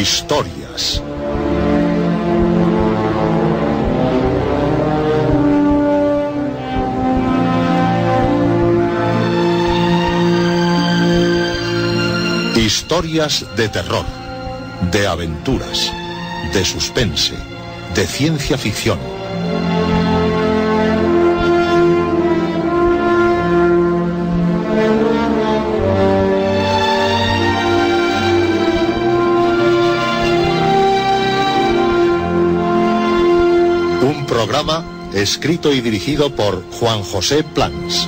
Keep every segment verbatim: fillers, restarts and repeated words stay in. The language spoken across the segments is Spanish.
Historias. Historias de terror, de aventuras, de suspense, de ciencia ficción. Un programa escrito y dirigido por Juan José Plans.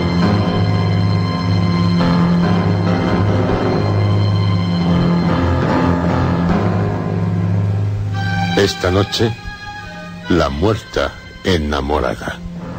Esta noche, la muerta enamorada.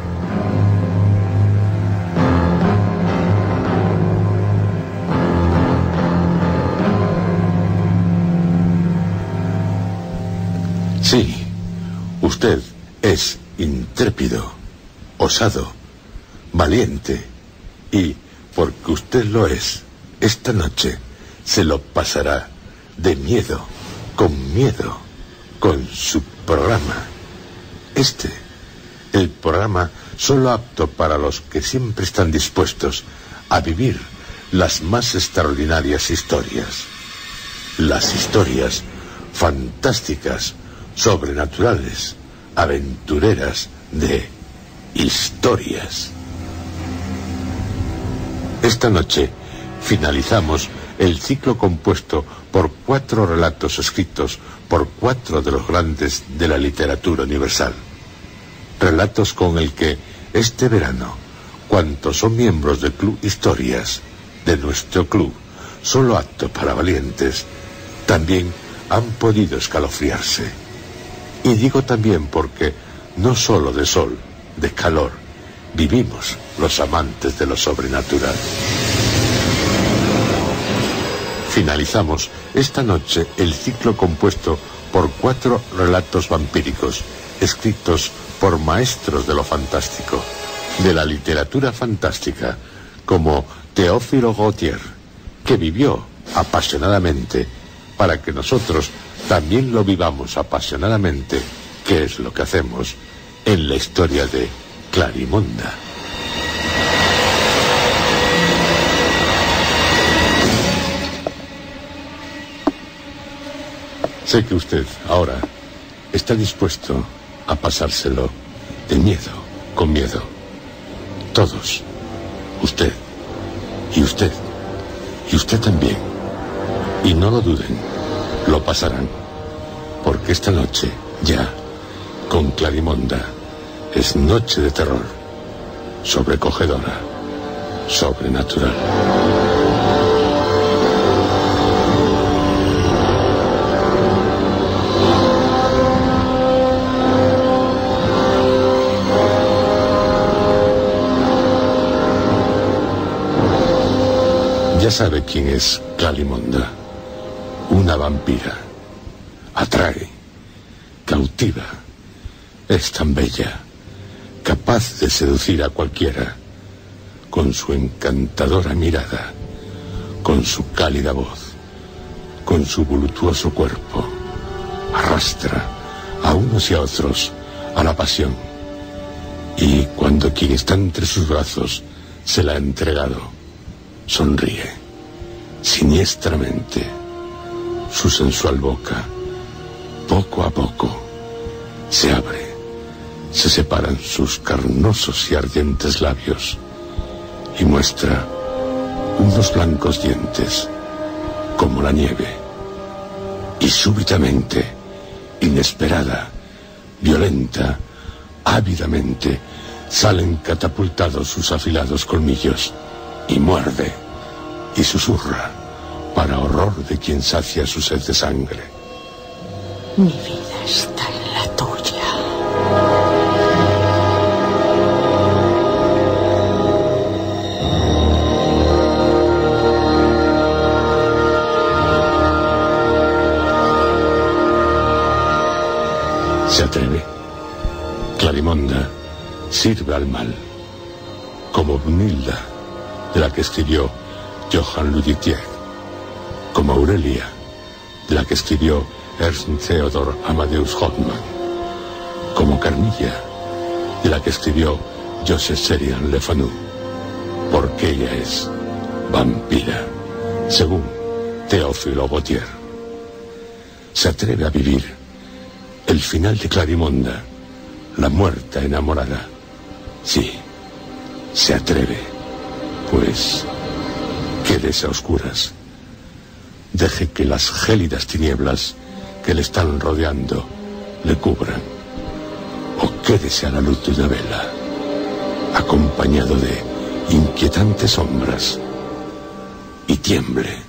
Sí, usted es intrépido, osado, valiente, y porque usted lo es, esta noche se lo pasará de miedo, con miedo, con su programa. Este, el programa solo apto para los que siempre están dispuestos a vivir las más extraordinarias historias. Las historias fantásticas, sobrenaturales, aventureras de Historias. Esta noche finalizamos el ciclo compuesto por cuatro relatos escritos por cuatro de los grandes de la literatura universal. Relatos con el que este verano, cuantos son miembros del Club Historias, de nuestro club, solo apto para valientes, también han podido escalofriarse. Y digo también porque no solo de sol, de calor, vivimos los amantes de lo sobrenatural. Finalizamos esta noche el ciclo compuesto por cuatro relatos vampíricos, escritos por maestros de lo fantástico, de la literatura fantástica, como Teófilo Gautier, que vivió apasionadamente para que nosotros también lo vivamos apasionadamente, que es lo que hacemos en la historia de Clarimonda. Sé que usted ahora está dispuesto a pasárselo de miedo, con miedo. Todos. Usted. Y usted. Y usted también. Y no lo duden. Lo pasarán. Porque esta noche, ya, con Clarimonda, es noche de terror. Sobrecogedora. Sobrenatural. Ya sabe quién es Clarimonda. Una vampira. Atrae, cautiva. Es tan bella, capaz de seducir a cualquiera, con su encantadora mirada, con su cálida voz, con su voluptuoso cuerpo. Arrastra a unos y a otros a la pasión. Y cuando quien está entre sus brazos se la ha entregado, sonríe, siniestramente. Su sensual boca, poco a poco, se abre. Se separan sus carnosos y ardientes labios y muestra unos blancos dientes, como la nieve. Y súbitamente, inesperada, violenta, ávidamente, salen catapultados sus afilados colmillos. Y muerde, y susurra, para horror de quien sacia su sed de sangre. Mi vida está en la tuya. ¿Se atreve? Clarimonda sirve al mal, como Brunilda, de la que escribió Johann Ludwig Tieck, como Aurelia, de la que escribió Ernst Theodor Amadeus Hoffmann, como Carmilla, de la que escribió Joseph Serian Le Fanu, porque ella es vampira, según Teófilo Gautier. Se atreve a vivir el final de Clarimonda, la muerta enamorada. Sí, se atreve, pues quédese a oscuras. Deje que las gélidas tinieblas que le están rodeando le cubran. O quédese a la luz de una vela, acompañado de inquietantes sombras, y tiemble.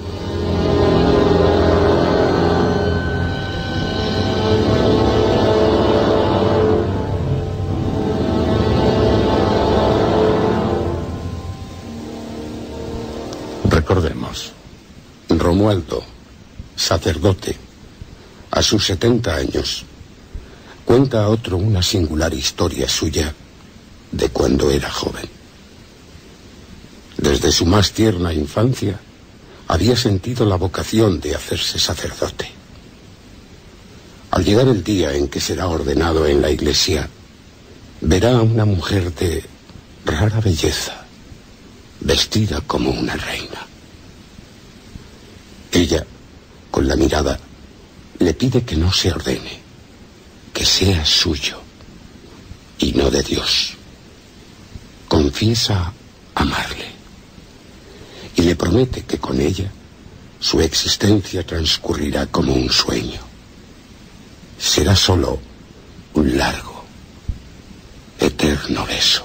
Recordemos. Romualdo, sacerdote, a sus setenta años, cuenta a otro una singular historia suya de cuando era joven. Desde su más tierna infancia había sentido la vocación de hacerse sacerdote. Al llegar el día en que será ordenado en la iglesia, verá a una mujer de rara belleza, vestida como una reina. Ella, con la mirada, le pide que no se ordene, que sea suyo y no de Dios. Confiesa amarle y le promete que con ella su existencia transcurrirá como un sueño. Será solo un largo, eterno beso.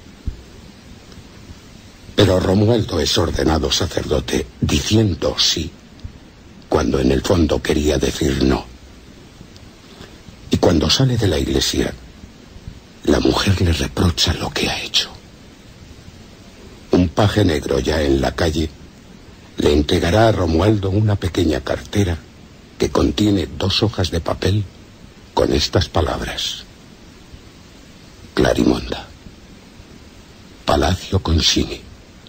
Pero Romualdo es ordenado sacerdote diciendo sí, cuando en el fondo quería decir no. Y cuando sale de la iglesia, la mujer le reprocha lo que ha hecho. Un paje negro ya en la calle le entregará a Romualdo una pequeña cartera que contiene dos hojas de papel con estas palabras: Clarimonda, Palacio Concini.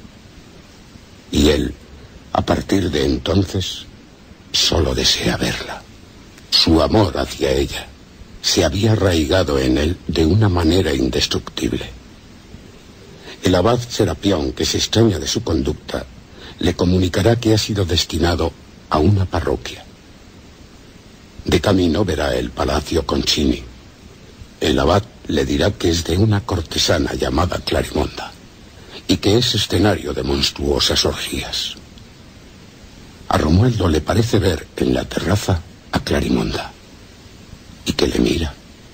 Y él, a partir de entonces, solo desea verla. Su amor hacia ella se había arraigado en él de una manera indestructible. El abad Serapión, que se extraña de su conducta, le comunicará que ha sido destinado a una parroquia. De camino verá el Palacio Concini. El abad le dirá que es de una cortesana llamada Clarimonda y que es escenario de monstruosas orgías. A Romualdo le parece ver en la terraza a Clarimonda y que le mira.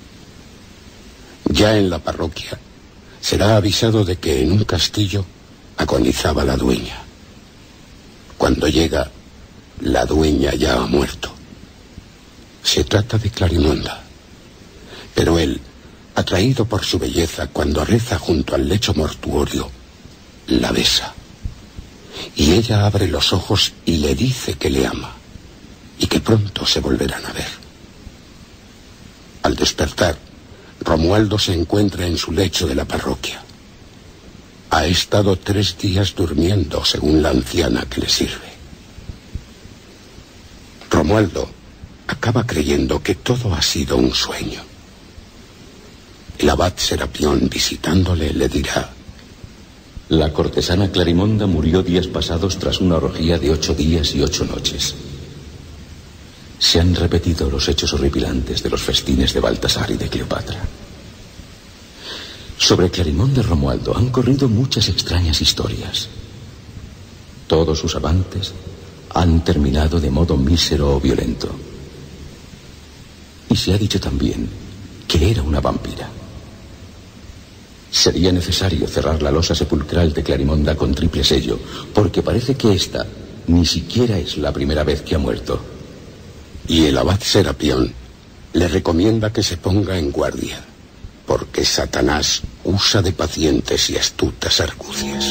Ya en la parroquia será avisado de que en un castillo agonizaba la dueña. Cuando llega, la dueña ya ha muerto. Se trata de Clarimonda, pero él, atraído por su belleza, cuando reza junto al lecho mortuorio, la besa. Y ella abre los ojos y le dice que le ama y que pronto se volverán a ver. Al despertar, Romualdo se encuentra en su lecho de la parroquia. Ha estado tres días durmiendo, según la anciana que le sirve. Romualdo acaba creyendo que todo ha sido un sueño. El abad Serapión, visitándole, le dirá: la cortesana Clarimonda murió días pasados tras una orgía de ocho días y ocho noches. Se han repetido los hechos horripilantes de los festines de Baltasar y de Cleopatra. Sobre Clarimonda y Romualdo han corrido muchas extrañas historias. Todos sus amantes han terminado de modo mísero o violento. Y se ha dicho también que era una vampira. Sería necesario cerrar la losa sepulcral de Clarimonda con triple sello, porque parece que esta ni siquiera es la primera vez que ha muerto. Y el abad Serapión le recomienda que se ponga en guardia, porque Satanás usa de pacientes y astutas argucias.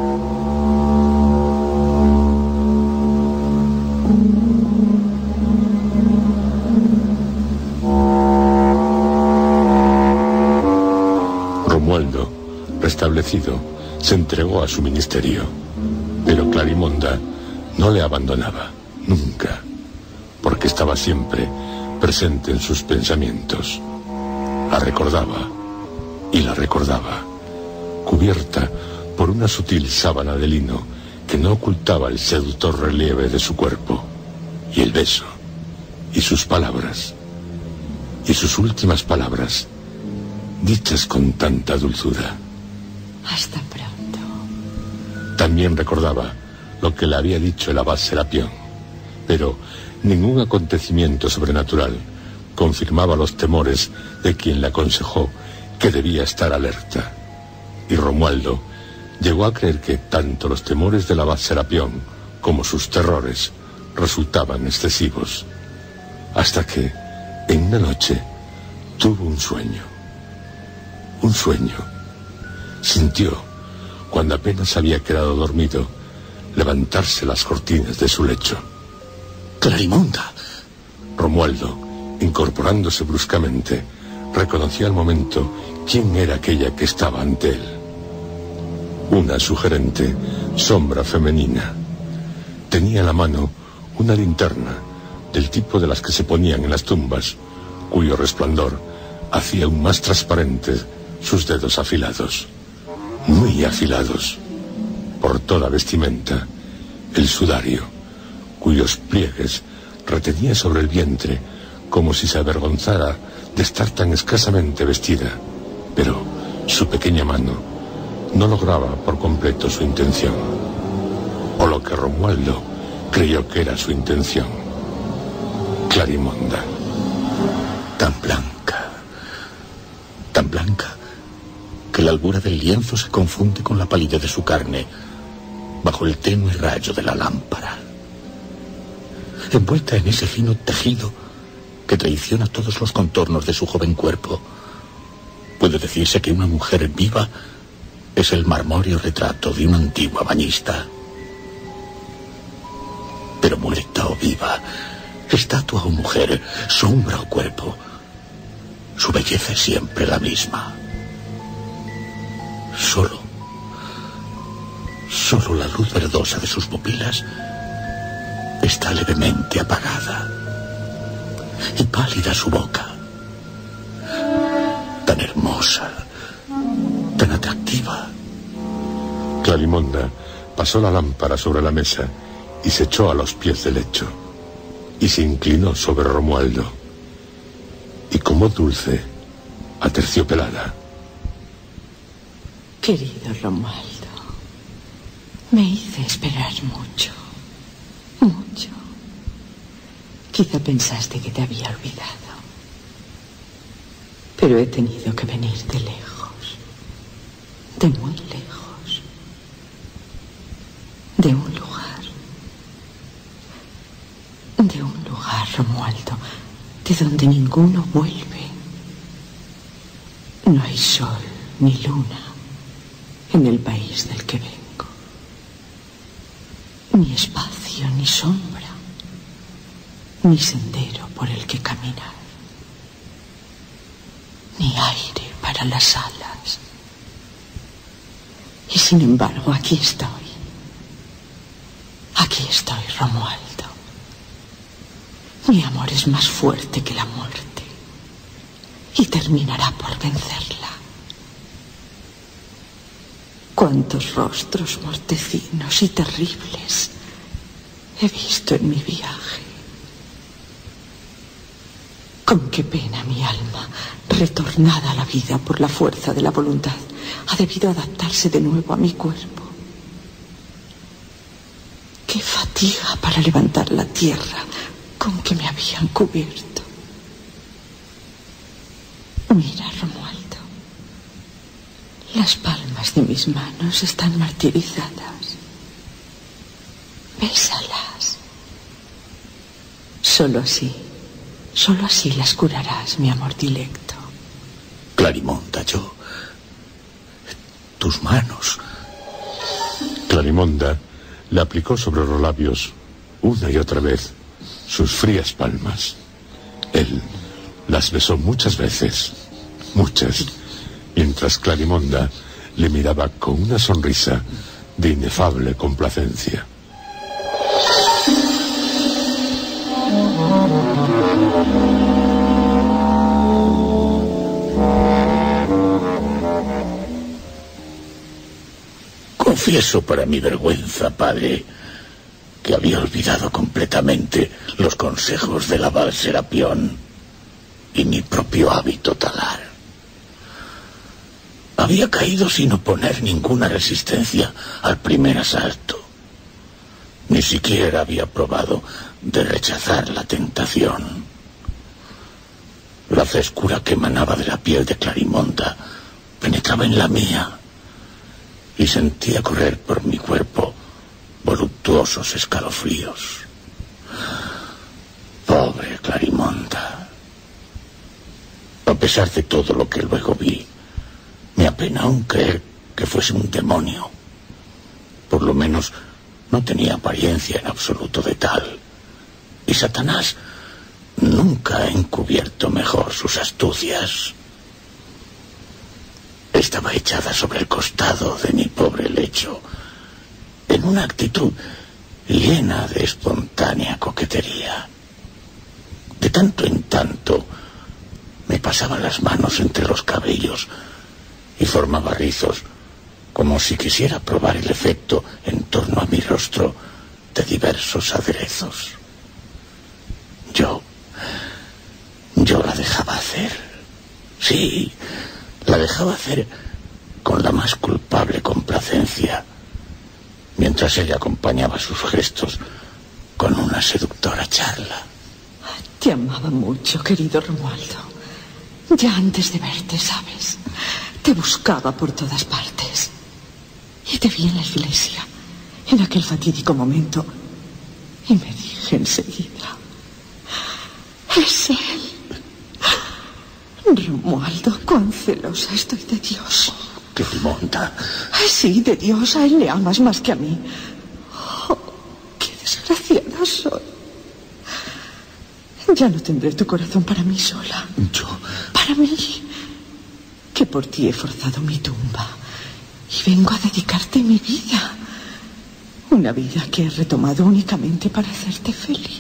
Romualdo, restablecido, se entregó a su ministerio, pero Clarimonda no le abandonaba, nunca. que estaba siempre presente en sus pensamientos. La recordaba y la recordaba, cubierta por una sutil sábana de lino que no ocultaba el seductor relieve de su cuerpo, y el beso, y sus palabras, y sus últimas palabras, dichas con tanta dulzura. Hasta pronto. También recordaba lo que le había dicho el abad Serapión, pero ningún acontecimiento sobrenatural confirmaba los temores de quien le aconsejó que debía estar alerta. Y Romualdo llegó a creer que tanto los temores del abad Serapión como sus terrores resultaban excesivos, hasta que, en una noche, tuvo un sueño. Un sueño. Sintió, cuando apenas había quedado dormido, levantarse las cortinas de su lecho. Clarimonda. Romualdo, incorporándose bruscamente, reconoció al momento quién era aquella que estaba ante él. Una sugerente sombra femenina. Tenía en la mano una linterna del tipo de las que se ponían en las tumbas, cuyo resplandor hacía aún más transparentes sus dedos afilados, muy afilados. Por toda vestimenta, el sudario, cuyos pliegues retenía sobre el vientre como si se avergonzara de estar tan escasamente vestida, pero su pequeña mano no lograba por completo su intención, o lo que Romualdo creyó que era su intención. Clarimonda. Tan blanca, tan blanca, que la albura del lienzo se confunde con la palidez de su carne bajo el tenue rayo de la lámpara. Envuelta en ese fino tejido que traiciona todos los contornos de su joven cuerpo, puede decirse que una mujer viva es el marmóreo retrato de una antigua bañista. Pero muerta o viva, estatua o mujer, sombra o cuerpo, su belleza es siempre la misma. Solo, solo la luz verdosa de sus pupilas está levemente apagada, y pálida su boca, tan hermosa, tan atractiva. Clarimonda pasó la lámpara sobre la mesa y se echó a los pies del lecho, y se inclinó sobre Romualdo, y con voz dulce, aterciopelada: Querido Romualdo, me hice esperar mucho, mucho. Quizá pensaste que te había olvidado, pero he tenido que venir de lejos, de muy lejos, de un lugar, de un lugar, Romualdo, de donde ninguno vuelve. No hay sol ni luna en el país del que vengo, ni espacio ni sombra, ni sendero por el que caminar, ni aire para las alas. Y sin embargo, aquí estoy. Aquí estoy, Romualdo. Mi amor es más fuerte que la muerte y terminará por vencerla. Cuántos rostros mortecinos y terribles he visto en mi viaje. Con qué pena mi alma, retornada a la vida por la fuerza de la voluntad, ha debido adaptarse de nuevo a mi cuerpo. Qué fatiga para levantar la tierra con que me habían cubierto. Mira, Romualdo, las palmas de mis manos están martirizadas. Bésalas. Solo así, solo así las curarás, mi amor dilecto. Clarimonda, yo... tus manos. Clarimonda le aplicó sobre los labios una y otra vez sus frías palmas. Él las besó muchas veces, muchas, mientras Clarimonda le miraba con una sonrisa de inefable complacencia. Confieso para mi vergüenza, padre, que había olvidado completamente los consejos del abad Serapión y mi propio hábito talar. Había caído sin oponer ninguna resistencia al primer asalto. Ni siquiera había probado de rechazar la tentación. La frescura que emanaba de la piel de Clarimonda penetraba en la mía y sentía correr por mi cuerpo voluptuosos escalofríos. Pobre Clarimonda. A pesar de todo lo que luego vi, me apena aún creer que fuese un demonio. Por lo menos no tenía apariencia en absoluto de tal. Y Satanás nunca ha encubierto mejor sus astucias. Estaba echada sobre el costado de mi pobre lecho, en una actitud llena de espontánea coquetería. De tanto en tanto me pasaba las manos entre los cabellos y formaba rizos, como si quisiera probar el efecto en torno a mi rostro de diversos aderezos. Yo, yo la dejaba hacer. Sí, la dejaba hacer con la más culpable complacencia, mientras ella acompañaba sus gestos con una seductora charla. Te amaba mucho, querido Romualdo. Ya antes de verte, ¿sabes? Te buscaba por todas partes. Y te vi en la iglesia, en aquel fatídico momento, y me dije enseguida: es él. Romualdo, cuán celosa estoy de Dios. Clarimonda. Sí, de Dios. A él le amas más que a mí. Oh, qué desgraciada soy. Ya no tendré tu corazón para mí sola. Yo... Para mí, que por ti he forzado mi tumba y vengo a dedicarte mi vida. Una vida que he retomado únicamente para hacerte feliz.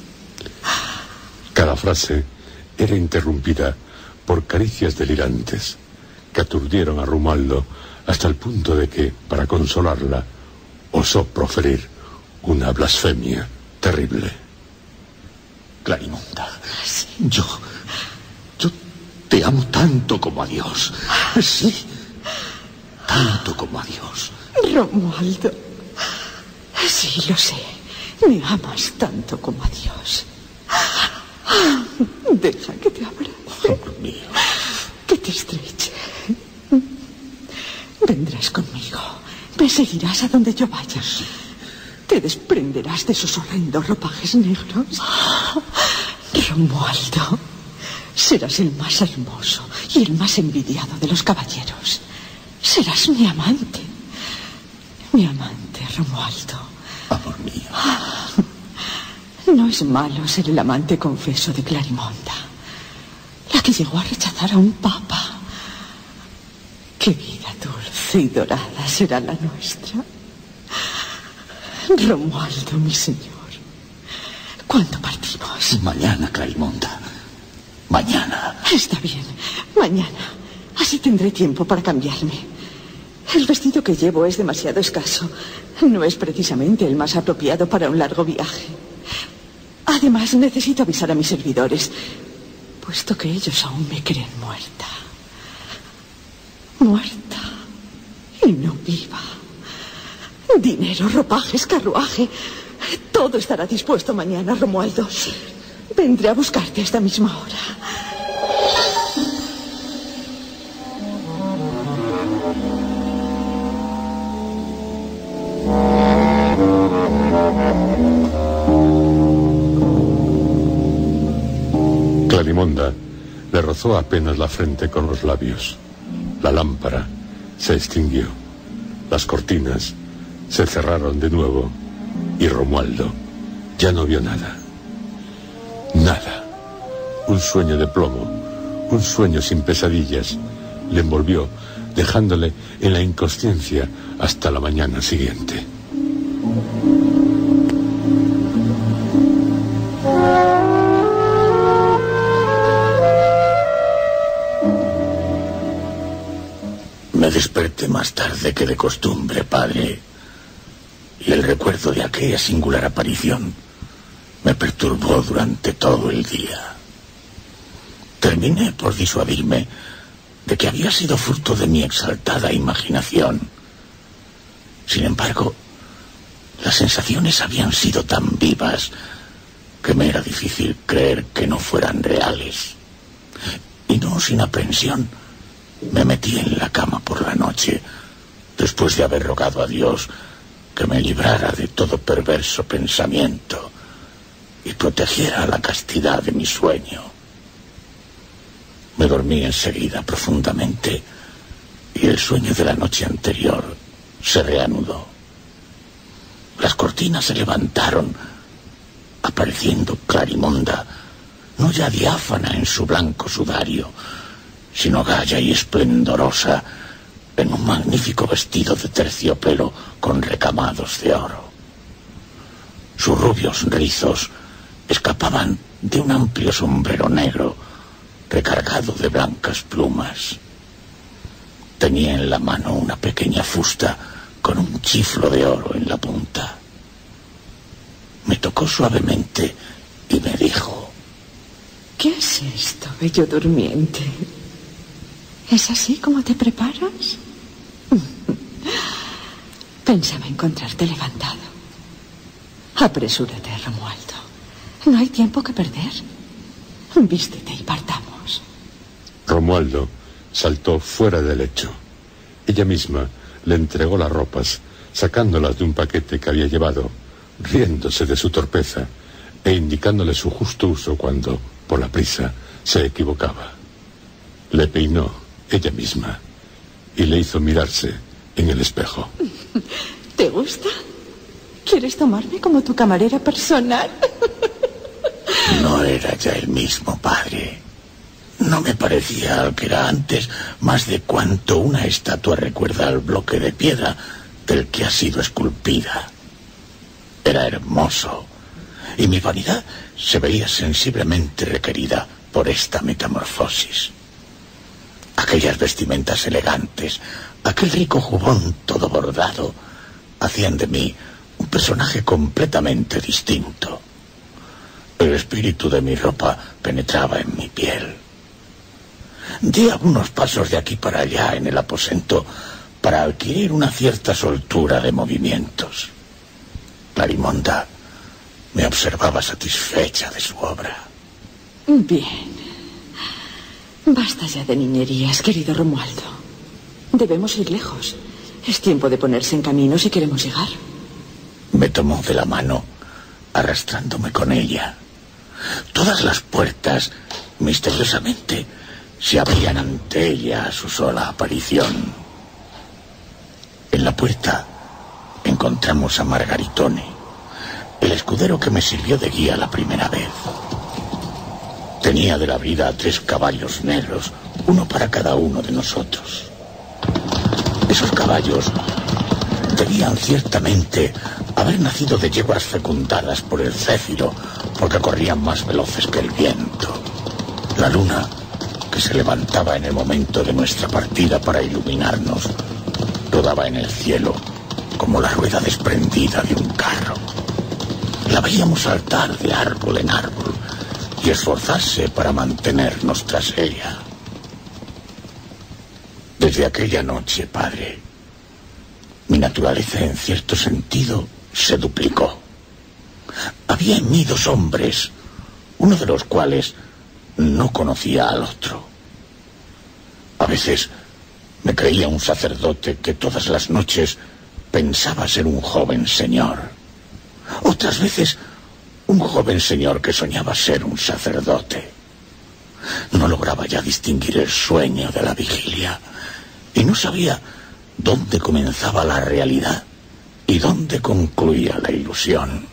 Cada frase era interrumpida por caricias delirantes que aturdieron a Romualdo hasta el punto de que, para consolarla, osó proferir una blasfemia terrible. Clarimonda, yo, yo te amo tanto como a Dios. Sí, tanto como a Dios. Romualdo, sí, lo sé. Me amas tanto como a Dios. Deja que te abrace. Amor mío. Que te estreche. Vendrás conmigo. Me seguirás a donde yo vaya. Te desprenderás de esos horrendos ropajes negros. Romualdo, serás el más hermoso y el más envidiado de los caballeros. Serás mi amante. Mi amante, Romualdo. Amor mío. No es malo ser el amante confeso de Clarimonda, la que llegó a rechazar a un papa. Qué vida dulce y dorada será la nuestra. Romualdo, mi señor, ¿cuándo partimos? Mañana, Clarimonda. Mañana. Está bien, mañana. Así tendré tiempo para cambiarme. El vestido que llevo es demasiado escaso. No es precisamente el más apropiado para un largo viaje. Además, necesito avisar a mis servidores, puesto que ellos aún me creen muerta. Muerta y no viva. Dinero, ropajes, carruaje. Todo estará dispuesto mañana, Romualdo. Vendré a buscarte a esta misma hora. Clarimonda le rozó apenas la frente con los labios. La lámpara se extinguió. Las cortinas se cerraron de nuevo y Romualdo ya no vio nada. Nada. Un sueño de plomo, un sueño sin pesadillas, le envolvió, dejándole en la inconsciencia hasta la mañana siguiente. Me desperté más tarde que de costumbre, padre, y el recuerdo de aquella singular aparición me perturbó durante todo el día. Terminé por disuadirme de que había sido fruto de mi exaltada imaginación. Sin embargo, las sensaciones habían sido tan vivas que me era difícil creer que no fueran reales. Y no sin aprensión, me metí en la cama por la noche, después de haber rogado a Dios que me librara de todo perverso pensamiento y protegiera la castidad de mi sueño. Me dormí enseguida profundamente y el sueño de la noche anterior se reanudó. Las cortinas se levantaron, apareciendo Clarimonda, no ya diáfana en su blanco sudario, sino gaya y esplendorosa en un magnífico vestido de terciopelo con recamados de oro. Sus rubios rizos escapaban de un amplio sombrero negro recargado de blancas plumas. Tenía en la mano una pequeña fusta con un chiflo de oro en la punta. Me tocó suavemente y me dijo: ¿qué es esto, bello durmiente? ¿Es así como te preparas? Pensaba encontrarte levantado. Apresúrate, Romualdo. No hay tiempo que perder. Vístete y partamos. Romualdo saltó fuera del lecho. Ella misma le entregó las ropas, sacándolas de un paquete que había llevado, riéndose de su torpeza e indicándole su justo uso cuando, por la prisa, se equivocaba. Le peinó ella misma y le hizo mirarse en el espejo. ¿Te gusta? ¿Quieres tomarme como tu camarera personal? No era ya el mismo, padre. No me parecía al que era antes, más de cuanto una estatua recuerda al bloque de piedra del que ha sido esculpida. Era hermoso, y mi vanidad se veía sensiblemente requerida por esta metamorfosis. Aquellas vestimentas elegantes, aquel rico jubón todo bordado, hacían de mí un personaje completamente distinto. El espíritu de mi ropa penetraba en mi piel. Di algunos pasos de aquí para allá en el aposento para adquirir una cierta soltura de movimientos. Clarimonda me observaba satisfecha de su obra. Bien. Basta ya de niñerías, querido Romualdo. Debemos ir lejos. Es tiempo de ponerse en camino si queremos llegar. Me tomó de la mano, arrastrándome con ella. Todas las puertas, misteriosamente, se abrían ante ella a su sola aparición. En la puerta encontramos a Margaritone, el escudero que me sirvió de guía la primera vez. Tenía de la brida tres caballos negros, uno para cada uno de nosotros. Esos caballos debían ciertamente haber nacido de yeguas fecundadas por el céfiro, porque corrían más veloces que el viento. La luna, que se levantaba en el momento de nuestra partida para iluminarnos, rodaba en el cielo como la rueda desprendida de un carro. La veíamos saltar de árbol en árbol y esforzarse para mantenernos tras ella. Desde aquella noche, padre, mi naturaleza en cierto sentido se duplicó. Había en mí dos hombres, uno de los cuales no conocía al otro. A veces me creía un sacerdote que todas las noches pensaba ser un joven señor. Otras veces un joven señor que soñaba ser un sacerdote. No lograba ya distinguir el sueño de la vigilia y no sabía dónde comenzaba la realidad y dónde concluía la ilusión.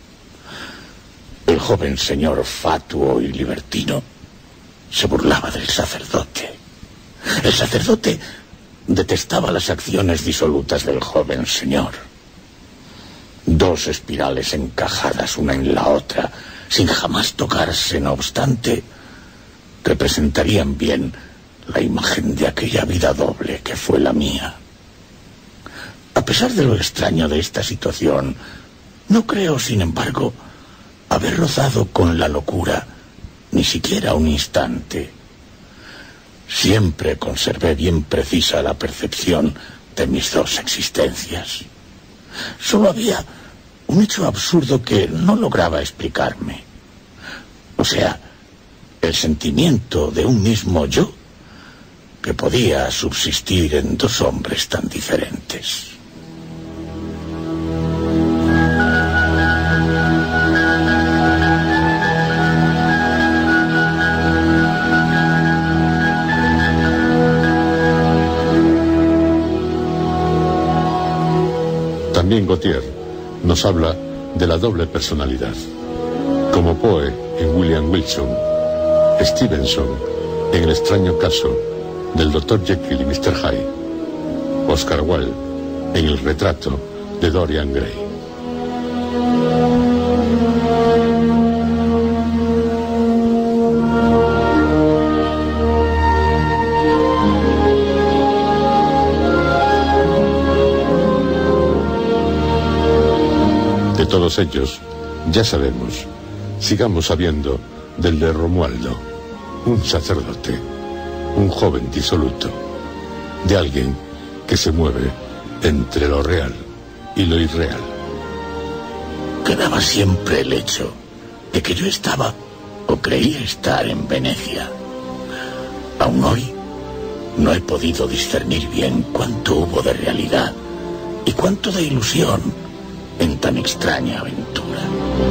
El joven señor fatuo y libertino se burlaba del sacerdote. El sacerdote detestaba las acciones disolutas del joven señor. Dos espirales encajadas una en la otra, sin jamás tocarse, no obstante, representarían bien la imagen de aquella vida doble que fue la mía. A pesar de lo extraño de esta situación, no creo, sin embargo, haber rozado con la locura ni siquiera un instante. Siempre conservé bien precisa la percepción de mis dos existencias. Solo había un hecho absurdo que no lograba explicarme. O sea, el sentimiento de un mismo yo que podía subsistir en dos hombres tan diferentes. También Gautier nos habla de la doble personalidad. Como Poe en William Wilson, Stevenson en El extraño caso del doctor Jekyll y mister Hyde, Oscar Wilde en El retrato de Dorian Gray. De todos ellos, ya sabemos, sigamos sabiendo del de Romualdo, un sacerdote, un joven disoluto, de alguien que se mueve entre lo real y lo irreal. Quedaba siempre el hecho de que yo estaba o creía estar en Venecia. Aún hoy no he podido discernir bien cuánto hubo de realidad y cuánto de ilusión en tan extraña aventura.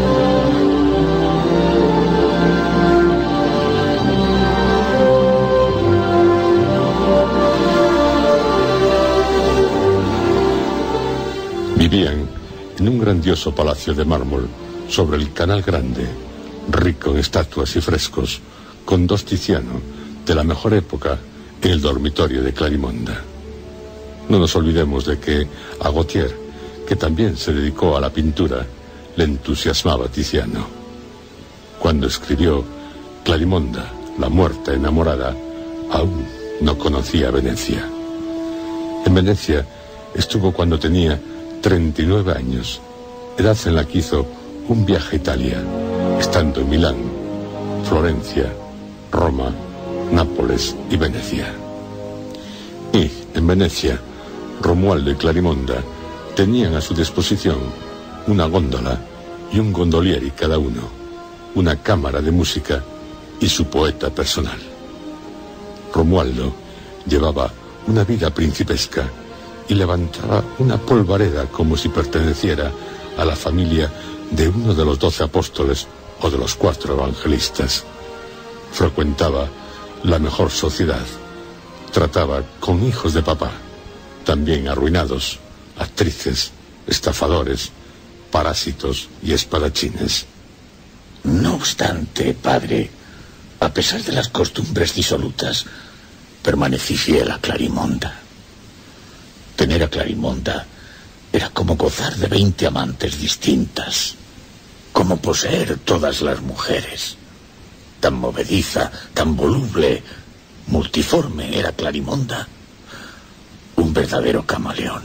Vivían en un grandioso palacio de mármol sobre el Canal Grande, rico en estatuas y frescos, con dos Tiziano de la mejor época en el dormitorio de Clarimonda. No nos olvidemos de que a Gautier, que también se dedicó a la pintura, le entusiasmaba Tiziano. Cuando escribió Clarimonda, la muerta enamorada, aún no conocía Venecia. En Venecia estuvo cuando tenía treinta y nueve años, edad en la que hizo un viaje a Italia, estando en Milán, Florencia, Roma, Nápoles y Venecia. Y en Venecia, Romualdo y Clarimonda tenían a su disposición una góndola y un gondolieri cada uno, una cámara de música y su poeta personal. Romualdo llevaba una vida principesca y levantaba una polvareda como si perteneciera a la familia de uno de los doce apóstoles o de los cuatro evangelistas. Frecuentaba la mejor sociedad, trataba con hijos de papá, también arruinados, actrices, estafadores, parásitos y espadachines. No obstante, padre, a pesar de las costumbres disolutas, permanecí fiel a Clarimonda. Tener a Clarimonda era como gozar de veinte amantes distintas, como poseer todas las mujeres. Tan movediza, tan voluble, multiforme era Clarimonda, un verdadero camaleón.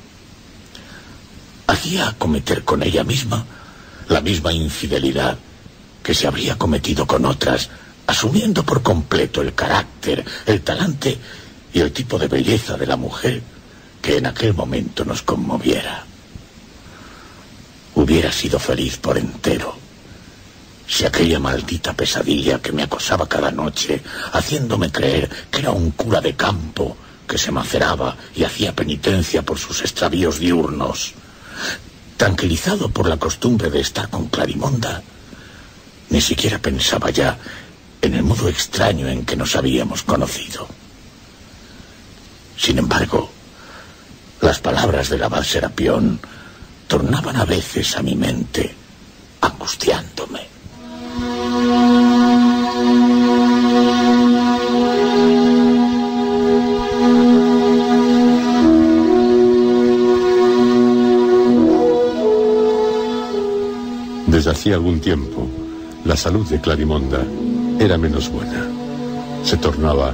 Hacía cometer con ella misma la misma infidelidad que se habría cometido con otras, asumiendo por completo el carácter, el talante y el tipo de belleza de la mujer que en aquel momento nos conmoviera. Hubiera sido feliz por entero si aquella maldita pesadilla que me acosaba cada noche, haciéndome creer que era un cura de campo que se maceraba y hacía penitencia por sus extravíos diurnos, tranquilizado por la costumbre de estar con Clarimonda, ni siquiera pensaba ya en el modo extraño en que nos habíamos conocido. Sin embargo, las palabras del abad Serapión tornaban a veces a mi mente, angustiándome. Desde hacía algún tiempo, la salud de Clarimonda era menos buena. Se tornaba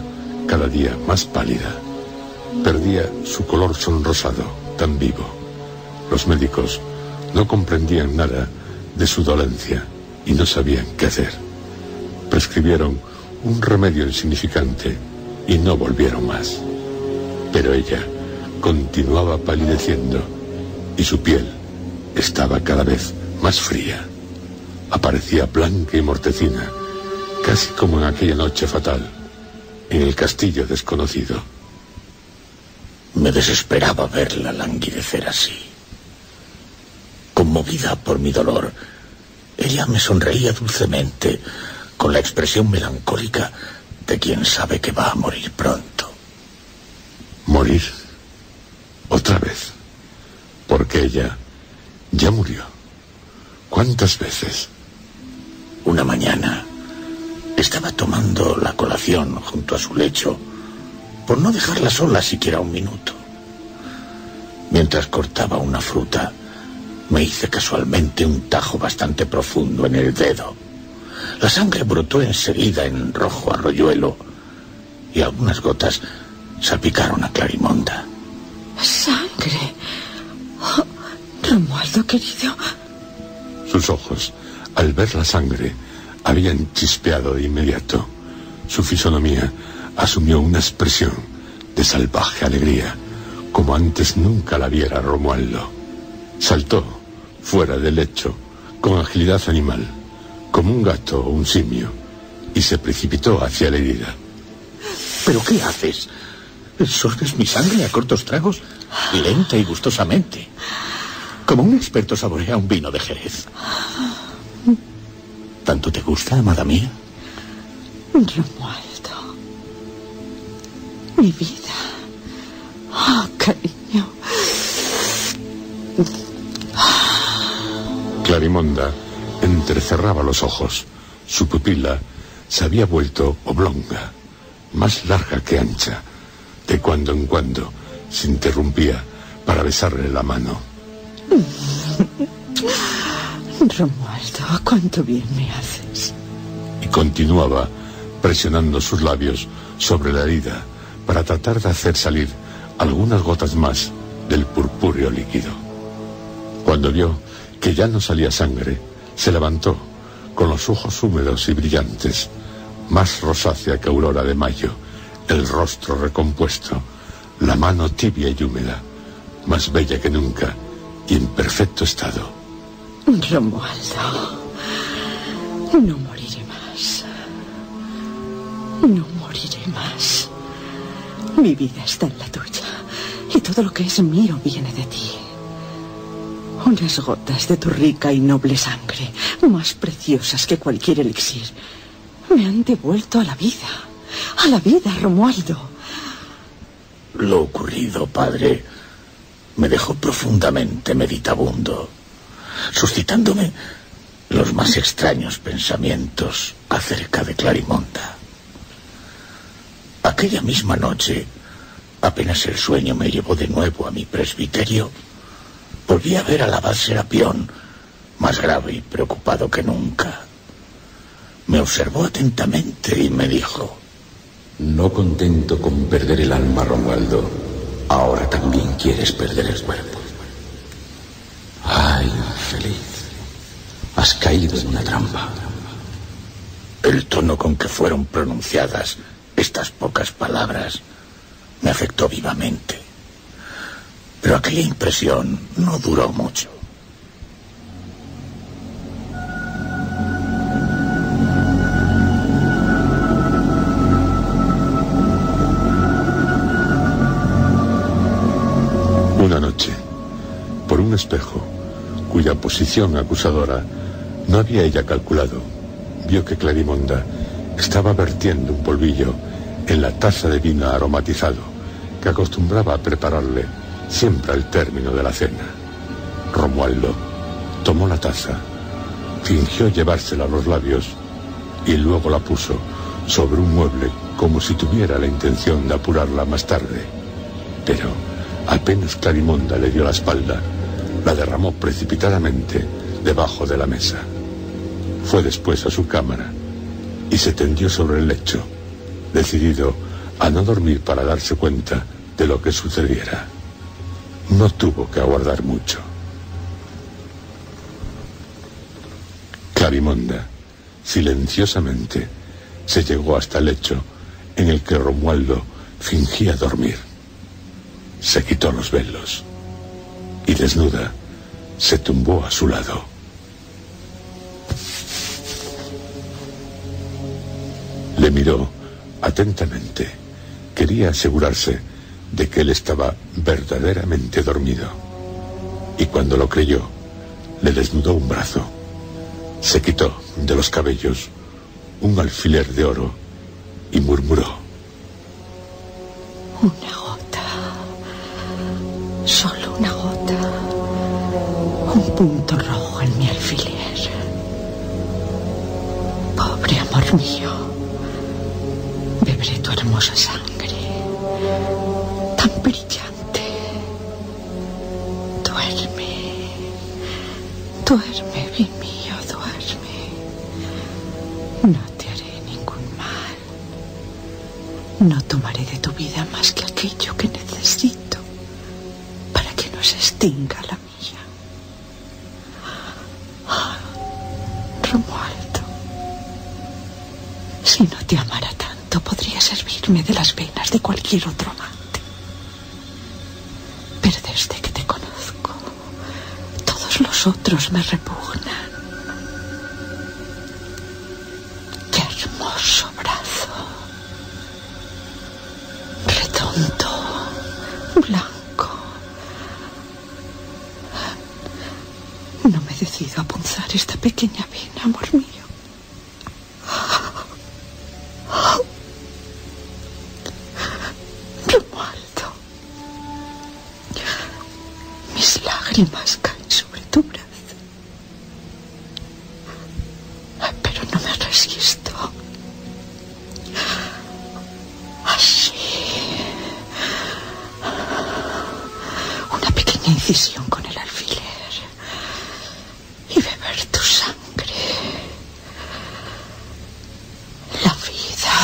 cada día más pálida. Perdía su color sonrosado, tan vivo. Los médicos no comprendían nada de su dolencia y no sabían qué hacer. Prescribieron un remedio insignificante y no volvieron más. Pero ella continuaba palideciendo y su piel estaba cada vez más fría. Aparecía blanca y mortecina, casi como en aquella noche fatal, en el castillo desconocido. Me desesperaba verla languidecer así. Conmovida por mi dolor, ella me sonreía dulcemente, con la expresión melancólica de quien sabe que va a morir pronto. ¿Morir? ¿Otra vez? Porque ella ya murió. ¿Cuántas veces? Una mañana estaba tomando la colación junto a su lecho, por no dejarla sola siquiera un minuto. Mientras cortaba una fruta, me hice casualmente un tajo bastante profundo en el dedo. La sangre brotó enseguida en rojo arroyuelo y algunas gotas salpicaron a Clarimonda. ¿Sangre? Oh, Romualdo, querido. Sus ojos, al ver la sangre, habían chispeado de inmediato. Su fisonomía asumió una expresión de salvaje alegría, como antes nunca la viera Romualdo. Saltó fuera del lecho con agilidad animal, como un gato o un simio, y se precipitó hacia la herida. ¿Pero qué haces? Sorbes mi sangre a cortos tragos, lenta y gustosamente, como un experto saborea un vino de Jerez. ¿Tanto te gusta, amada mía? Romualdo, mi vida. Oh, cariño. Clarimonda entrecerraba los ojos. Su pupila se había vuelto oblonga, más larga que ancha. De cuando en cuando se interrumpía para besarle la mano. Romualdo, cuánto bien me haces. Y continuaba presionando sus labios sobre la herida para tratar de hacer salir algunas gotas más del purpúreo líquido. Cuando vio que ya no salía sangre, se levantó con los ojos húmedos y brillantes, más rosácea que aurora de mayo, el rostro recompuesto, la mano tibia y húmeda, más bella que nunca y en perfecto estado. Romualdo, no moriré más. No moriré más. Mi vida está en la tuya y todo lo que es mío viene de ti. Unas gotas de tu rica y noble sangre, más preciosas que cualquier elixir, me han devuelto a la vida. A la vida, Romualdo. Lo ocurrido, padre, me dejó profundamente meditabundo, suscitándome los más extraños pensamientos acerca de Clarimonda. Aquella misma noche, apenas el sueño me llevó de nuevo a mi presbiterio, volví a ver al abad Serapión, más grave y preocupado que nunca. Me observó atentamente y me dijo: no contento con perder el alma, Romualdo, ahora también quieres perder el cuerpo. Ay, infeliz, has caído en una trampa. El tono con que fueron pronunciadas estas pocas palabras me afectó vivamente. Pero aquella impresión no duró mucho. Una noche, por un espejo, cuya posición acusadora no había ella calculado, vio que Clarimonda estaba vertiendo un polvillo en la taza de vino aromatizado que acostumbraba a prepararle siempre al término de la cena. Romualdo tomó la taza, fingió llevársela a los labios y luego la puso sobre un mueble como si tuviera la intención de apurarla más tarde. Pero apenas Clarimonda le dio la espalda, la derramó precipitadamente debajo de la mesa. Fue después a su cámara y se tendió sobre el lecho, decidido a no dormir para darse cuenta de lo que sucediera. No tuvo que aguardar mucho. Clarimonda, silenciosamente, se llegó hasta el lecho en el que Romualdo fingía dormir. Se quitó los velos y, desnuda, se tumbó a su lado. Le miró atentamente. Quería asegurarse de que él estaba verdaderamente dormido. Y cuando lo creyó, le desnudó un brazo. Se quitó de los cabellos un alfiler de oro y murmuró: una gota, solo una gota, un punto rojo en mi alfiler. Pobre amor mío, beberé tu hermosa sangre, tan brillante. Duerme, duerme, bien mío, duerme. No te haré ningún mal. No tomaré de tu vida más que aquello que necesito para que no se extinga la mía. Ah, Romualdo, si no te amara tanto, podría servirme de las venas de cualquier otro amante. Pero desde que te conozco, todos los otros me repugnan. Qué hermoso brazo, redondo, blanco. No me decido a punzar esta pequeña vena, amor mío. Romualdo, mis lágrimas caen sobre tu brazo, pero no me resisto. Así, una pequeña incisión con el alfiler y beber tu sangre. La vida.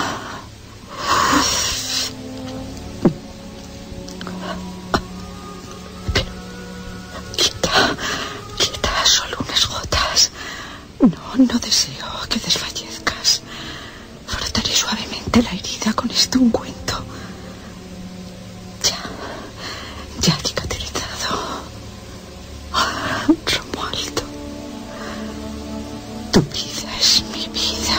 Pero, quieta, quieta, solo unas gotas. No, no deseo que desfallezcas. Frotaré suavemente la herida con este ungüento. Ya, ya ha cicatrizado. Ah, Romualdo, tu vida es mi vida.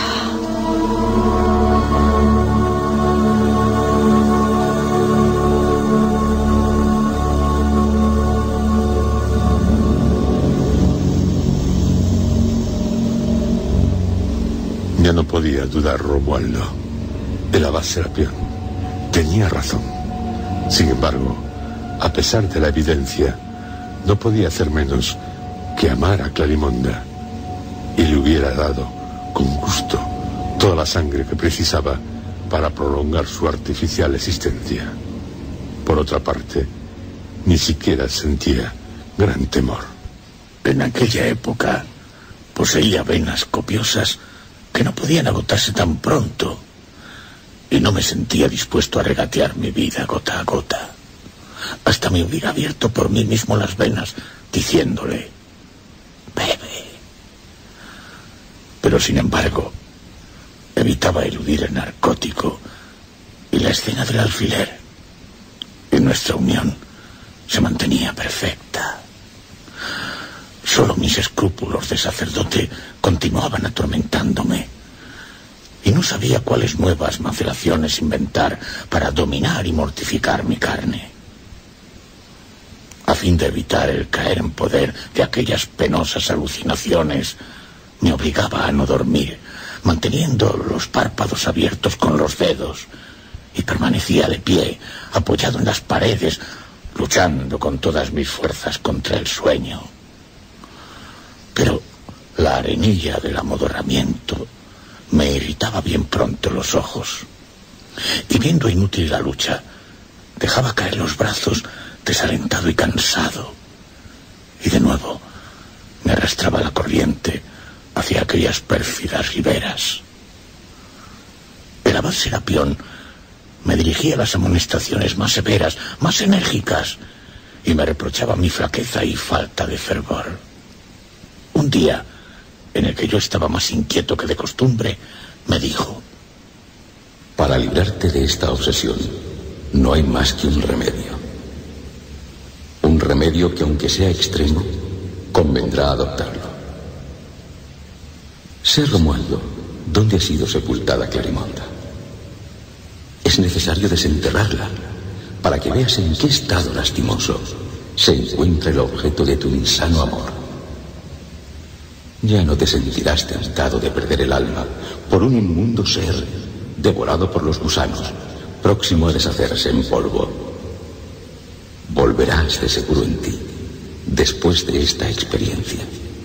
Ya no podía dudar Romualdo. El abad Serapión tenía razón. Sin embargo, a pesar de la evidencia, no podía hacer menos que amar a Clarimonda, y le hubiera dado con gusto toda la sangre que precisaba para prolongar su artificial existencia. Por otra parte, ni siquiera sentía gran temor. En aquella época poseía venas copiosas que no podían agotarse tan pronto, y no me sentía dispuesto a regatear mi vida gota a gota. Hasta me hubiera abierto por mí mismo las venas, diciéndole: bebe. Pero sin embargo, evitaba eludir el narcótico y la escena del alfiler, y nuestra unión se mantenía perfecta. Solo mis escrúpulos de sacerdote continuaban atormentándome, y no sabía cuáles nuevas maceraciones inventar para dominar y mortificar mi carne. A fin de evitar el caer en poder de aquellas penosas alucinaciones, me obligaba a no dormir, manteniendo los párpados abiertos con los dedos, y permanecía de pie, apoyado en las paredes, luchando con todas mis fuerzas contra el sueño. Pero la arenilla del amodorramiento me irritaba bien pronto los ojos, y viendo inútil la lucha, dejaba caer los brazos desalentado y cansado, y de nuevo me arrastraba la corriente hacia aquellas pérfidas riberas. El abad Serapión me dirigía las amonestaciones más severas, más enérgicas, y me reprochaba mi flaqueza y falta de fervor. Un día, en el que yo estaba más inquieto que de costumbre, me dijo: para librarte de esta obsesión, no hay más que un remedio. Un remedio que, aunque sea extremo, convendrá adoptarlo. Sé, Romualdo, dónde ha sido sepultada Clarimonda. Es necesario desenterrarla para que veas en qué estado lastimoso se encuentra el objeto de tu insano amor. Ya no te sentirás tentado de perder el alma por un inmundo ser devorado por los gusanos, próximo a deshacerse en polvo. Volverás de seguro en ti después de esta experiencia.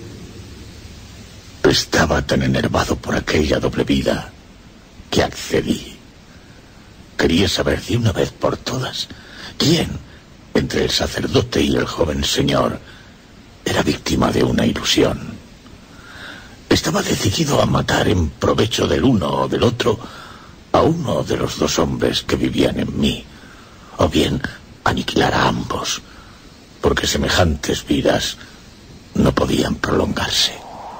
Estaba tan enervado por aquella doble vida que accedí. Quería saber de una vez por todas quién, entre el sacerdote y el joven señor, era víctima de una ilusión. Estaba decidido a matar en provecho del uno o del otro a uno de los dos hombres que vivían en mí, o bien aniquilar a ambos, porque semejantes vidas no podían prolongarse.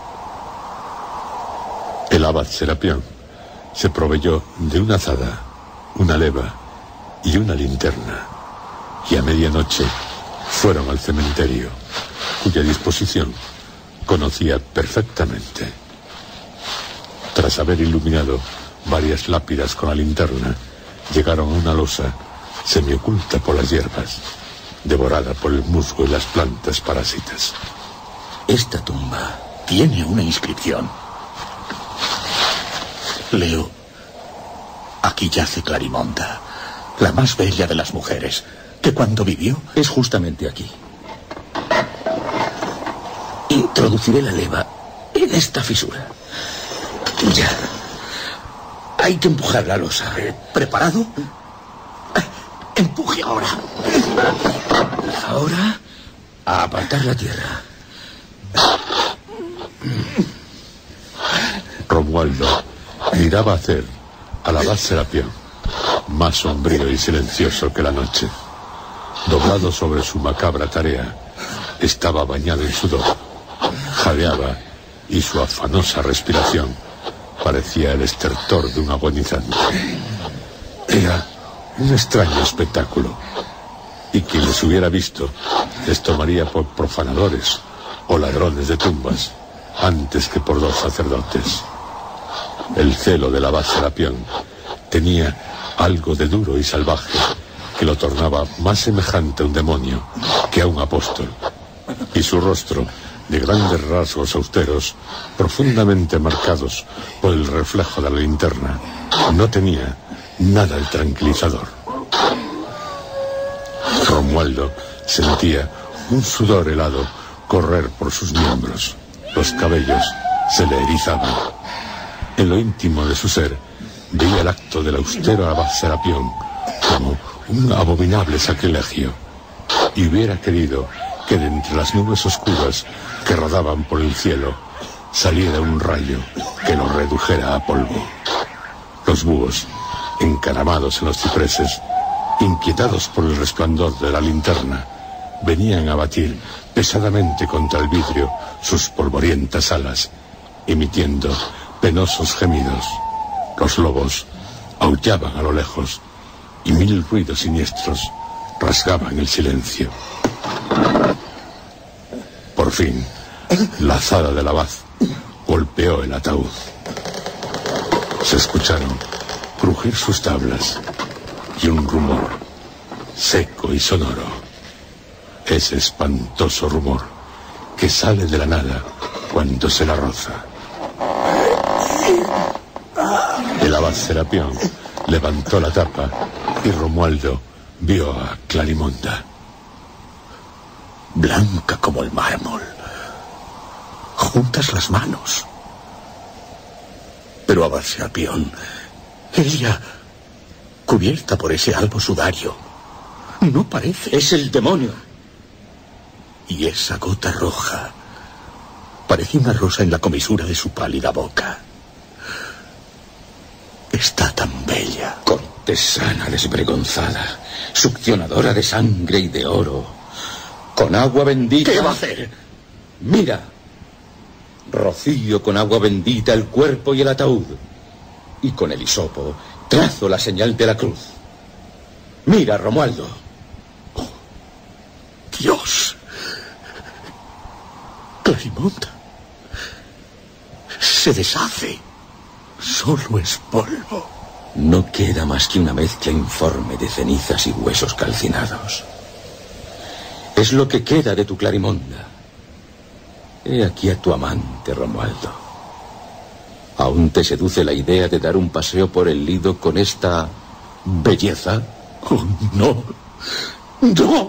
El abad Serapión se proveyó de una azada, una leva y una linterna, y a medianoche fueron al cementerio, cuya disposición conocía perfectamente. Tras haber iluminado varias lápidas con la linterna, llegaron a una losa semioculta por las hierbas, devorada por el musgo y las plantas parásitas. Esta tumba tiene una inscripción. Leo: aquí yace Clarimonda, la más bella de las mujeres, que cuando vivió... Es justamente aquí. Introduciré la leva en esta fisura. Ya. Hay que empujar la losa. ¿Preparado? Empuje ahora. Ahora, a apartar la tierra. Romualdo miraba hacer al abad Serapión, más sombrío y silencioso que la noche. Doblado sobre su macabra tarea, estaba bañado en sudor, jadeaba, y su afanosa respiración parecía el estertor de un agonizante. Era un extraño espectáculo, y quien les hubiera visto les tomaría por profanadores o ladrones de tumbas antes que por dos sacerdotes. El celo del abad Serapión tenía algo de duro y salvaje que lo tornaba más semejante a un demonio que a un apóstol, y su rostro, de grandes rasgos austeros, profundamente marcados por el reflejo de la linterna, no tenía nada de tranquilizador. Romualdo sentía un sudor helado correr por sus miembros. Los cabellos se le erizaban. En lo íntimo de su ser veía el acto del austero abad Serapión como un abominable sacrilegio, y hubiera querido que de entre las nubes oscuras que rodaban por el cielo saliera un rayo que lo redujera a polvo. Los búhos, encaramados en los cipreses, inquietados por el resplandor de la linterna, venían a batir pesadamente contra el vidrio sus polvorientas alas, emitiendo penosos gemidos. Los lobos aullaban a lo lejos, y mil ruidos siniestros rasgaban el silencio. Por fin, la azada del abad golpeó el ataúd. Se escucharon crujir sus tablas y un rumor seco y sonoro. Ese espantoso rumor que sale de la nada cuando se la roza. El abad Serapión levantó la tapa y Romualdo vio a Clarimonda. Blanca como el mármol, juntas las manos. Pero abad Serapión, ella, cubierta por ese albo sudario, no parece... Es el demonio. Y esa gota roja parecía una rosa en la comisura de su pálida boca. Está tan bella. Con cortesana desvergonzada, succionadora de sangre y de oro, con agua bendita... ¿Qué va a hacer? Mira, rocío con agua bendita el cuerpo y el ataúd, y con el hisopo trazo la señal de la cruz. Mira, Romualdo. Oh, Dios. Clarimonda se deshace. Solo es polvo. No queda más que una mezcla informe de cenizas y huesos calcinados. Es lo que queda de tu Clarimonda. He aquí a tu amante, Romualdo. ¿Aún te seduce la idea de dar un paseo por el Lido con esta belleza? Oh, no. No.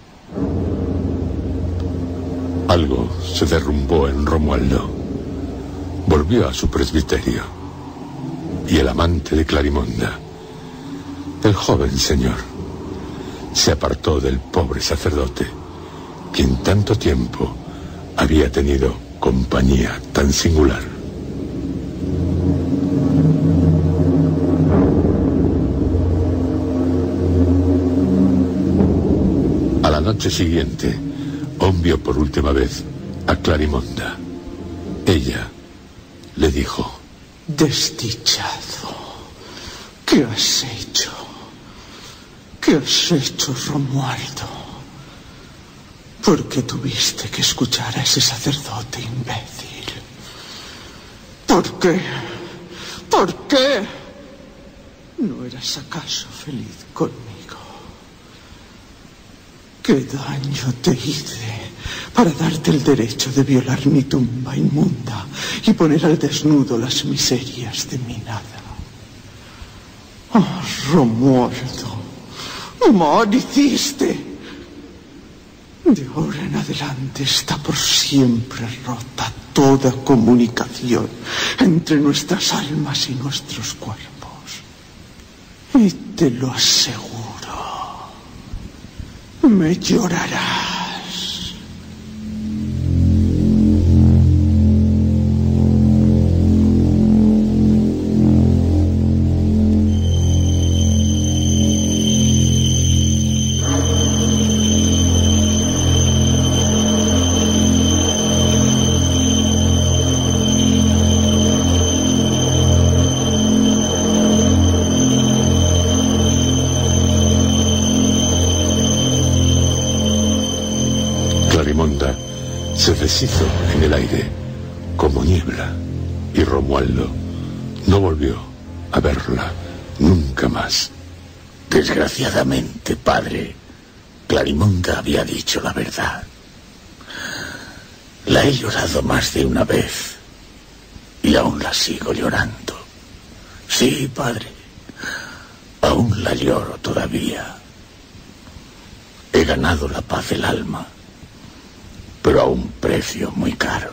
Algo se derrumbó en Romualdo. Volvió a su presbiterio. Y el amante de Clarimonda, el joven señor, se apartó del pobre sacerdote, quien tanto tiempo había tenido compañía tan singular. A la noche siguiente, On vio por última vez a Clarimonda. Ella le dijo: Desdichado, ¿qué has hecho? ¿Qué has hecho, Romualdo? ¿Por qué tuviste que escuchar a ese sacerdote imbécil? ¿Por qué? ¿Por qué? ¿No eras acaso feliz conmigo? ¿Qué daño te hice para darte el derecho de violar mi tumba inmunda y poner al desnudo las miserias de mi nada? Oh, Romualdo, mal hiciste. De ahora en adelante está por siempre rota toda comunicación entre nuestras almas y nuestros cuerpos. Y te lo aseguro, me llorarás. Clarimonda se deshizo en el aire como niebla, y Romualdo no volvió a verla nunca más. Desgraciadamente, padre, Clarimonda había dicho la verdad. La he llorado más de una vez y aún la sigo llorando. Sí, padre, aún la lloro todavía. He ganado la paz del alma, pero a un precio muy caro.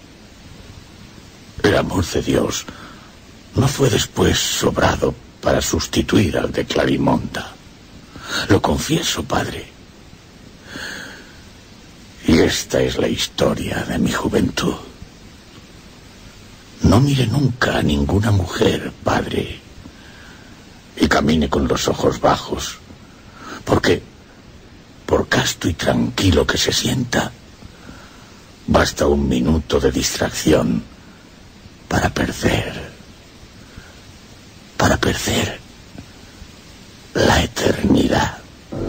El amor de Dios no fue después sobrado para sustituir al de Clarimonda. Lo confieso, padre. Y esta es la historia de mi juventud. No mire nunca a ninguna mujer, padre, y camine con los ojos bajos, porque, por casto y tranquilo que se sienta, basta un minuto de distracción para perder, para perder la eternidad.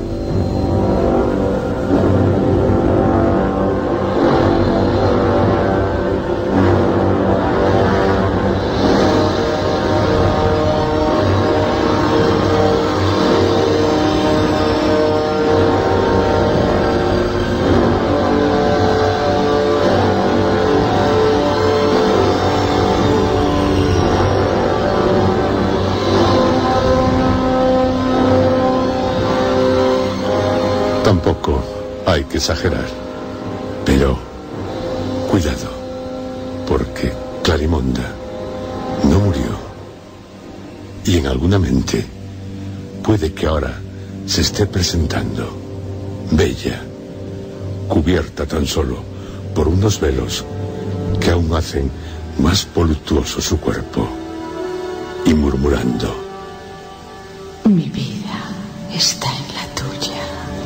Tampoco hay que exagerar, pero cuidado, porque Clarimonda no murió, y en alguna mente puede que ahora se esté presentando bella, cubierta tan solo por unos velos que aún hacen más voluptuoso su cuerpo, y murmurando: Mi vida está en la tuya.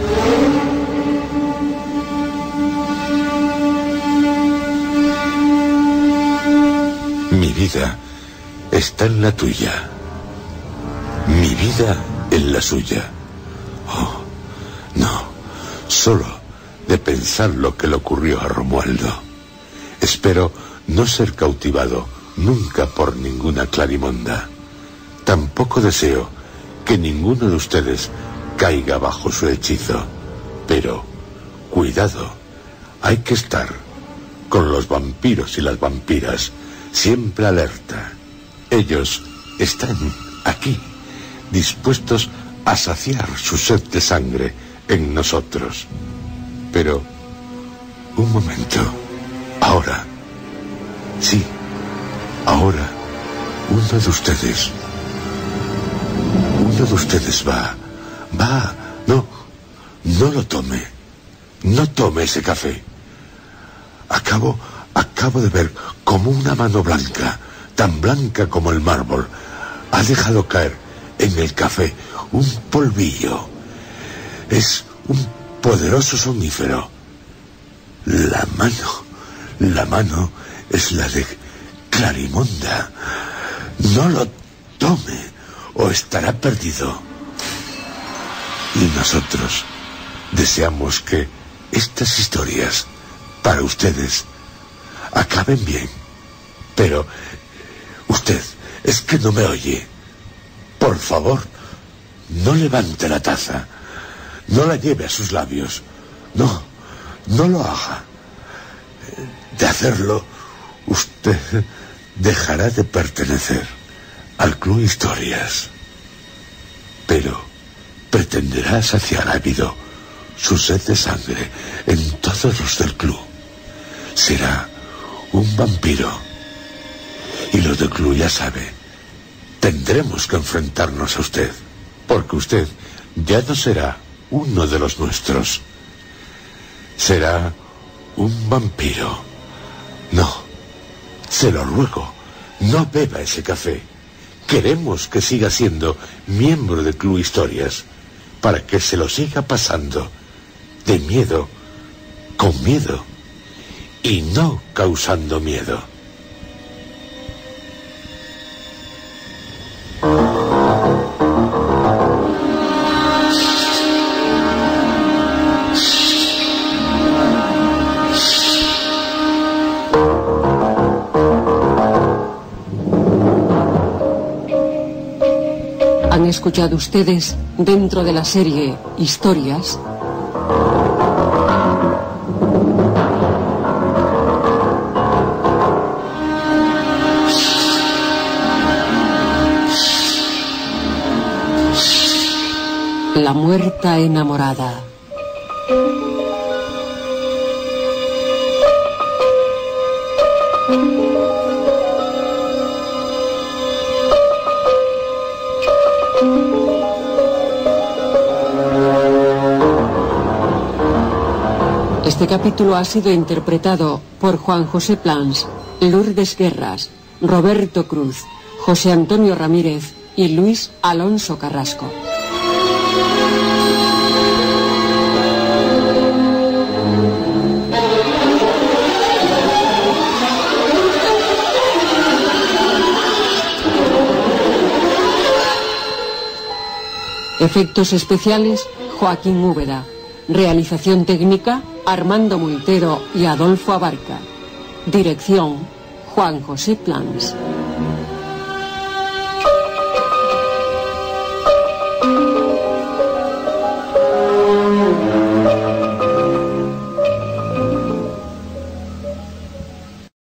Mi vida está en la tuya. Mi vida en la suya. Oh, no. Solo de pensar lo que le ocurrió a Romualdo. Espero no ser cautivado nunca por ninguna Clarimonda. Tampoco deseo que ninguno de ustedes caiga bajo su hechizo. Pero, cuidado, hay que estar con los vampiros y las vampiras siempre alerta. Ellos están aquí, dispuestos a saciar su sed de sangre en nosotros. Pero, un momento, ahora, sí, ahora, uno de ustedes, uno de ustedes va, va, no, no lo tome, no tome ese café. Acabo, acabo de ver como una mano blanca, tan blanca como el mármol, ha dejado caer en el café un polvillo. Es un poderoso somnífero. La mano, la mano es la de Clarimonda. No lo tome o estará perdido. Y nosotros deseamos que estas historias, para ustedes, acaben bien. Pero usted, es que no me oye. Por favor, no levante la taza. No la lleve a sus labios. No, no lo haga. De hacerlo, usted dejará de pertenecer al Club Historias. Pero pretenderá saciar ávido su sed de sangre en todos los del club. Será un vampiro. Y los del club ya sabe, tendremos que enfrentarnos a usted, porque usted ya no será uno de los nuestros. Será un vampiro. No, se lo ruego, no beba ese café. Queremos que siga siendo miembro del Club Historias, para que se lo siga pasando de miedo con miedo y no causando miedo. Han escuchado ustedes, dentro de la serie Historias, La muerta enamorada. Este capítulo ha sido interpretado por Juan José Plans, Lourdes Guerras, Roberto Cruz, José Antonio Ramírez y Luis Alonso Carrasco. Efectos especiales, Joaquín Úbeda. Realización técnica, Armando Multero y Adolfo Abarca. Dirección, Juan José Plans.